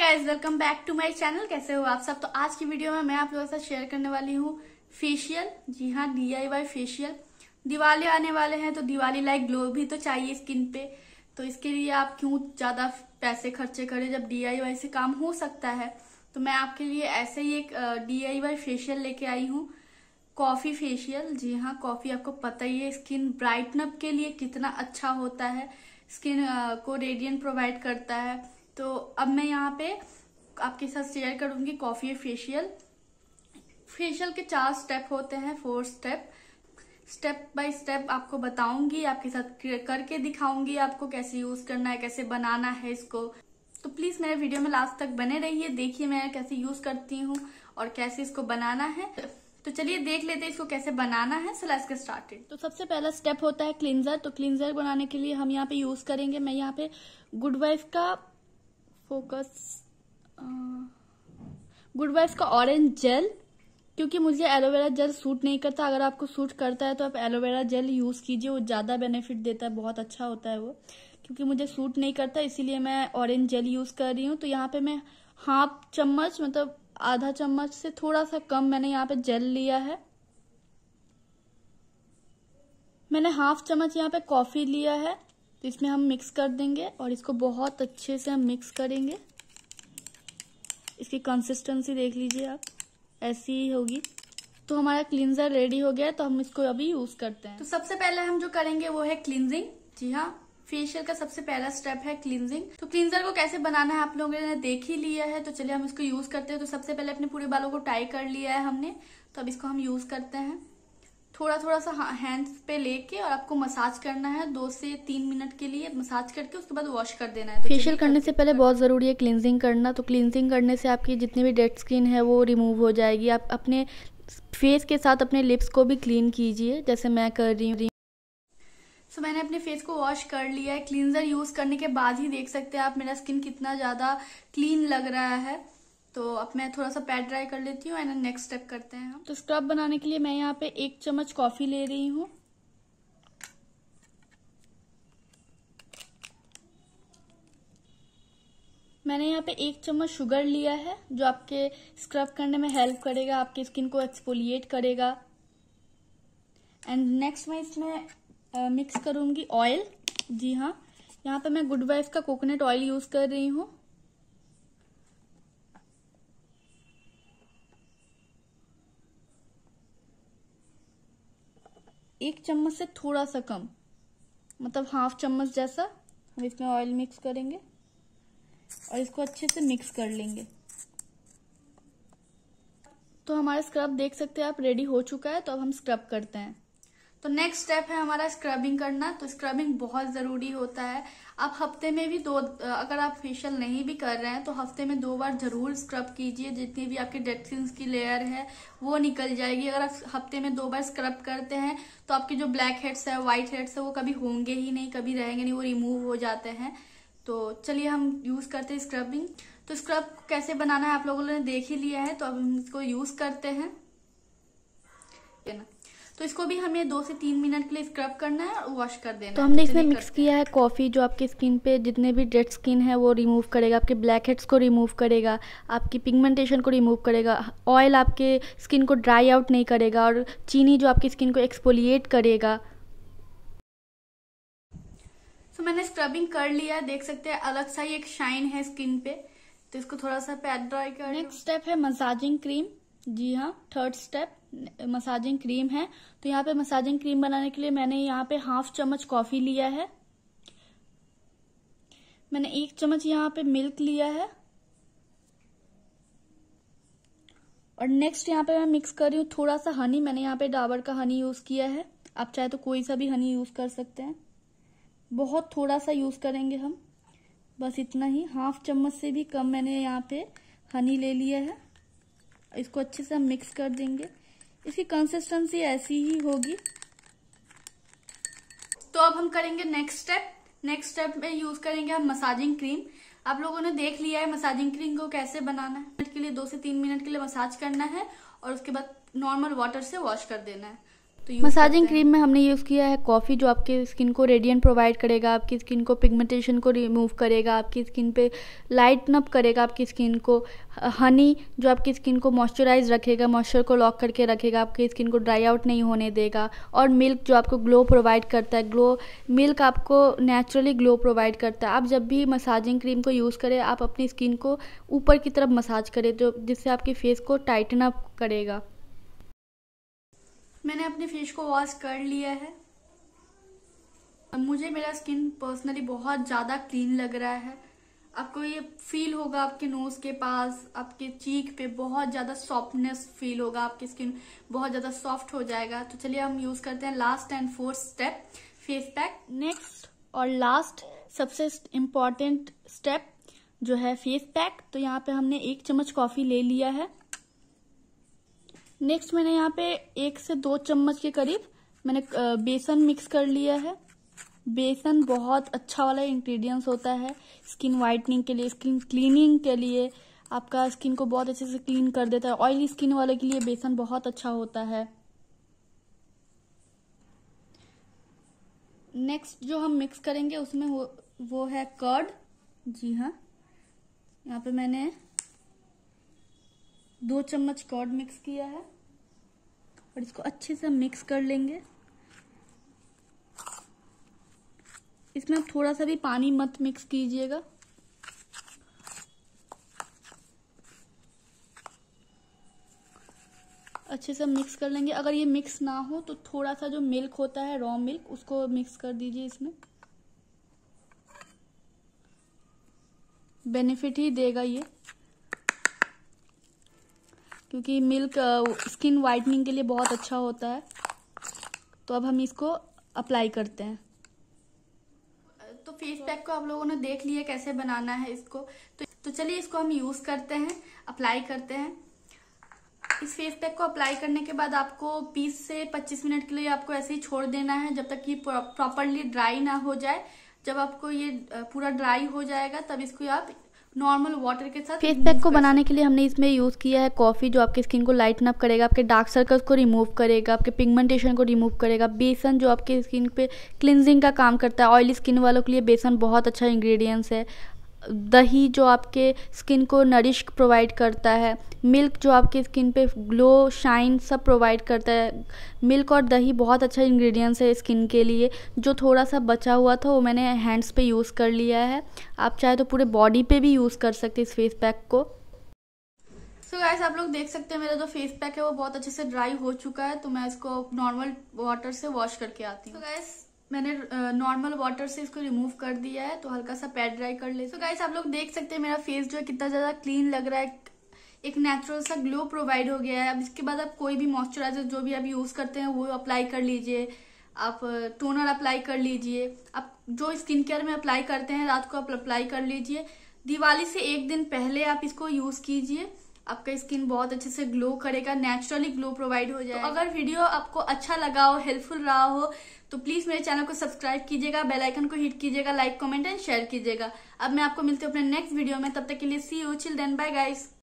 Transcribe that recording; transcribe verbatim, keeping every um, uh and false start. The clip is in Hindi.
Guys, welcome back to my channel. कैसे हो आप सब। तो आज की वीडियो में मैं आप लोगों के साथ शेयर करने वाली हूँ फेशियल। जी हाँ, डीआईवाई फेशियल। दिवाली आने वाले हैं तो दिवाली लाइक ग्लो भी तो चाहिए स्किन पे। तो इसके लिए आप क्यों ज्यादा पैसे खर्चे करें जब डीआईवाई से काम हो सकता है। तो मैं आपके लिए ऐसे ही एक डीआईवाई फेशियल लेके आई हूँ, कॉफी फेशियल। जी हाँ, कॉफी आपको पता ही है स्किन ब्राइटनअप के लिए कितना अच्छा होता है, स्किन को रेडियंट प्रोवाइड करता है। तो अब मैं यहाँ पे आपके साथ शेयर करूंगी कॉफी फेशियल। फेशियल के चार स्टेप होते हैं, four step. Step by step आपको बताऊंगी, आपके साथ करके दिखाऊंगी आपको कैसे यूज करना है, कैसे बनाना है इसको। तो प्लीज मेरे वीडियो में लास्ट तक बने रहिए, देखिए मैं कैसे यूज करती हूँ और कैसे इसको बनाना है। तो चलिए देख लेते हैं इसको कैसे बनाना है। So let's get started. तो सबसे पहला स्टेप होता है क्लींजर। तो क्लींजर बनाने के लिए हम यहाँ पे यूज करेंगे, मैं यहाँ पे गुड वाइफ का फोकस गुड वाइफ का ऑरेंज जेल, क्योंकि मुझे एलोवेरा जेल सूट नहीं करता। अगर आपको सूट करता है तो आप एलोवेरा जेल यूज कीजिए, वो ज्यादा बेनिफिट देता है, बहुत अच्छा होता है वो। क्योंकि मुझे सूट नहीं करता इसीलिए मैं ऑरेंज जेल यूज कर रही हूँ। तो यहाँ पे मैं हाफ चम्मच, मतलब आधा चम्मच से थोड़ा सा कम मैंने यहाँ पे जेल लिया है। मैंने हाफ चम्मच यहाँ पे कॉफी लिया है, तो इसमें हम मिक्स कर देंगे और इसको बहुत अच्छे से हम मिक्स करेंगे। इसकी कंसिस्टेंसी देख लीजिए आप, ऐसी ही होगी। तो हमारा क्लींजर रेडी हो गया है, तो हम इसको अभी यूज करते हैं। तो सबसे पहले हम जो करेंगे वो है क्लींजिंग। जी हाँ, फेशियल का सबसे पहला स्टेप है क्लींजिंग। तो क्लींजर को कैसे बनाना है आप लोगों ने देख ही लिया है, तो चलिए हम इसको यूज करते हैं। तो सबसे पहले अपने पूरे बालों को टाई कर लिया है हमने, तो अब इसको हम यूज करते हैं। थोड़ा थोड़ा सा हैंड्स पे लेके और आपको मसाज करना है, दो से तीन मिनट के लिए मसाज करके उसके बाद वॉश कर देना है। तो फेशियल करने से पहले बहुत जरूरी है क्लींजिंग करना। तो क्लींजिंग करने से आपकी जितनी भी डेड स्किन है वो रिमूव हो जाएगी। आप अपने फेस के साथ अपने लिप्स को भी क्लीन कीजिए, जैसे मैं कर रही हूँ। सो so, मैंने अपने फेस को वॉश कर लिया है। क्लींजर यूज करने के बाद ही देख सकते हैं आप मेरा स्किन कितना ज्यादा क्लीन लग रहा है। तो अब मैं थोड़ा सा पैड ड्राई कर लेती हूँ एंड नेक्स्ट स्टेप करते हैं हम। तो स्क्रब बनाने के लिए मैं यहाँ पे एक चम्मच कॉफी ले रही हूँ। मैंने यहाँ पे एक चम्मच शुगर लिया है, जो आपके स्क्रब करने में हेल्प करेगा, आपकी स्किन को एक्सफोलिएट करेगा। एंड नेक्स्ट मैं इसमें मिक्स करूंगी ऑयल। जी हाँ, यहाँ पे मैं गुड वाइफ का कोकोनट ऑयल यूज कर रही हूँ। एक चम्मच से थोड़ा सा कम, मतलब हाफ चम्मच जैसा हम इसमें ऑयल मिक्स करेंगे और इसको अच्छे से मिक्स कर लेंगे। तो हमारा स्क्रब देख सकते हैं आप रेडी हो चुका है। तो अब हम स्क्रब करते हैं। तो नेक्स्ट स्टेप है हमारा स्क्रबिंग करना। तो स्क्रबिंग बहुत जरूरी होता है। आप हफ्ते में भी दो, अगर आप फेशियल नहीं भी कर रहे हैं तो हफ्ते में दो बार जरूर स्क्रब कीजिए। जितनी भी आपकी डेड स्किन की लेयर है वो निकल जाएगी। अगर आप हफ्ते में दो बार स्क्रब करते हैं तो आपके जो ब्लैक हेड्स है, व्हाइट हेड्स है, वो कभी होंगे ही नहीं, कभी रहेंगे नहीं, वो रिमूव हो जाते हैं। तो चलिए हम यूज करते हैं स्क्रबिंग। तो स्क्रब कैसे बनाना है आप लोगों ने देख ही लिया है, तो अब हम इसको यूज करते हैं ना। तो इसको भी हमें दो से तीन मिनट के लिए स्क्रब करना है और वॉश कर देना है। तो हमने इसमें मिक्स किया है कॉफी, जो आपकी स्किन पे जितने भी डेड स्किन है वो रिमूव करेगा, आपके ब्लैक हेड्स को रिमूव करेगा, आपकी पिगमेंटेशन को रिमूव करेगा। ऑयल आपके स्किन को ड्राई आउट नहीं करेगा, और चीनी जो आपकी स्किन को एक्सफोलिएट करेगा। तो मैंने स्क्रबिंग कर लिया, देख सकते हैं अलग सा ही एक शाइन है स्किन पे। तो इसको थोड़ा सा पैड ड्राई कर। नेक्स्ट स्टेप है मसाजिंग क्रीम। जी हाँ, थर्ड स्टेप मसाजिंग क्रीम है। तो यहाँ पे मसाजिंग क्रीम बनाने के लिए मैंने यहाँ पे हाफ चम्मच कॉफी लिया है, मैंने एक चम्मच यहाँ पे मिल्क लिया है, और नेक्स्ट यहाँ पे मैं मिक्स कर रही हूँ थोड़ा सा हनी। मैंने यहाँ पे डाबर का हनी यूज किया है, आप चाहे तो कोई सा भी हनी यूज कर सकते हैं। बहुत थोड़ा सा यूज करेंगे हम, बस इतना ही, हाफ चम्मच से भी कम मैंने यहाँ पे हनी ले लिया है। इसको अच्छे से हम मिक्स कर देंगे। इसकी कंसिस्टेंसी ऐसी ही होगी। तो अब हम करेंगे नेक्स्ट स्टेप। नेक्स्ट स्टेप में यूज करेंगे हम मसाजिंग क्रीम। आप लोगों ने देख लिया है मसाजिंग क्रीम को कैसे बनाना है। मिनट के लिए, दो से तीन मिनट के लिए मसाज करना है और उसके बाद नॉर्मल वाटर से वॉश कर देना है। तो मसाजिंग क्रीम में हमने यूज़ किया है कॉफ़ी, जो आपके स्किन को रेडियंट प्रोवाइड करेगा, आपकी स्किन को पिगमेंटेशन को रिमूव करेगा, आपकी स्किन पे लाइटन अप करेगा आपकी स्किन को। हनी जो आपकी स्किन को मॉइस्चराइज रखेगा, मॉइस्चर को लॉक करके रखेगा, आपकी स्किन को ड्राई आउट नहीं होने देगा। और मिल्क जो आपको ग्लो प्रोवाइड करता है, ग्लो मिल्क आपको नेचुरली ग्लो प्रोवाइड करता है। आप जब भी मसाजिंग क्रीम को यूज़ करें, आप अपनी स्किन को ऊपर की तरफ मसाज करें, जो जिससे आपके फेस को टाइटन अप करेगा। मैंने अपने फेस को वॉश कर लिया है। मुझे मेरा स्किन पर्सनली बहुत ज़्यादा क्लीन लग रहा है। आपको ये फील होगा आपके नोज के पास, आपके चीक पे बहुत ज़्यादा सॉफ्टनेस फील होगा, आपकी स्किन बहुत ज़्यादा सॉफ्ट हो जाएगा। तो चलिए हम यूज़ करते हैं last and fourth step, face pack. Next और लास्ट सबसे इम्पॉर्टेंट स्टेप जो है फेस पैक। तो यहाँ पे हमने एक चम्मच कॉफ़ी ले लिया है। नेक्स्ट मैंने यहाँ पे एक से दो चम्मच के करीब मैंने बेसन मिक्स कर लिया है। बेसन बहुत अच्छा वाला इंग्रेडिएंट्स होता है स्किन वाइटनिंग के लिए, स्किन क्लीनिंग के लिए, आपका स्किन को बहुत अच्छे से क्लीन कर देता है। ऑयली स्किन वाले के लिए बेसन बहुत अच्छा होता है। नेक्स्ट जो हम मिक्स करेंगे उसमें वो, वो है कर्ड। जी हाँ, यहाँ पे मैंने दो चम्मच कर्ड मिक्स किया है और इसको अच्छे से मिक्स कर लेंगे। इसमें आप थोड़ा सा भी पानी मत मिक्स कीजिएगा। अच्छे से मिक्स कर लेंगे। अगर ये मिक्स ना हो तो थोड़ा सा जो मिल्क होता है, रॉ मिल्क, उसको मिक्स कर दीजिए। इसमें बेनिफिट ही देगा ये, क्योंकि मिल्क स्किन वाइटनिंग के लिए बहुत अच्छा होता है। तो अब हम इसको अप्लाई करते हैं। तो फेस पैक को आप लोगों ने देख लिया कैसे बनाना है इसको, तो, तो चलिए इसको हम यूज करते हैं, अप्लाई करते हैं। इस फेस पैक को अप्लाई करने के बाद आपको बीस से पच्चीस मिनट के लिए आपको ऐसे ही छोड़ देना है, जब तक ये प्रॉपरली ड्राई ना हो जाए। जब आपको ये पूरा ड्राई हो जाएगा तब इसको आप नॉर्मल वाटर के साथ। फेस पैक को बनाने के लिए हमने इसमें यूज़ किया है कॉफ़ी, जो आपकी स्किन को लाइटन अप करेगा, आपके डार्क सर्कल्स को रिमूव करेगा, आपके पिगमेंटेशन को रिमूव करेगा। बेसन जो आपके स्किन पे क्लिनजिंग का काम करता है। ऑयली स्किन वालों के लिए बेसन बहुत अच्छा इंग्रेडिएंट्स है। दही जो आपके स्किन को नरिश प्रोवाइड करता है। मिल्क जो आपके स्किन पे ग्लो, शाइन सब प्रोवाइड करता है। मिल्क और दही बहुत अच्छा इंग्रेडिएंट्स है स्किन के लिए। जो थोड़ा सा बचा हुआ था वो मैंने हैंड्स पे यूज़ कर लिया है। आप चाहे तो पूरे बॉडी पे भी यूज़ कर सकते हैं इस फेस पैक को। सो गाइस, आप लोग देख सकते हैं मेरा जो फेस पैक है वो बहुत अच्छे से ड्राई हो चुका है। तो मैं इसको नॉर्मल वाटर से वॉश करके आती हूँ। तो गाइस, मैंने नॉर्मल uh, वाटर से इसको रिमूव कर दिया है। तो हल्का सा पैड ड्राई कर ले। तो गाइस, आप लोग देख सकते हैं मेरा फेस जो है कितना ज्यादा क्लीन लग रहा है, एक नेचुरल सा ग्लो प्रोवाइड हो गया है। अब इसके बाद आप कोई भी मॉइस्चराइजर जो भी आप यूज करते हैं वो अप्लाई कर लीजिए। आप टोनर अप्लाई कर लीजिए। आप जो स्किन केयर में अप्लाई करते हैं रात को आप अप्लाई कर लीजिए। दिवाली से एक दिन पहले आप इसको यूज कीजिए। आपका स्किन बहुत अच्छे से ग्लो करेगा, नेचुरली ग्लो प्रोवाइड हो जाएगा। तो अगर वीडियो आपको अच्छा लगा हो, हेल्पफुल रहा हो, तो प्लीज मेरे चैनल को सब्सक्राइब कीजिएगा, बेल आइकन को हिट कीजिएगा, लाइक कमेंट एंड शेयर कीजिएगा। अब मैं आपको मिलती हूँ अपने नेक्स्ट वीडियो में। तब तक के लिए see you, chill then, bye guys.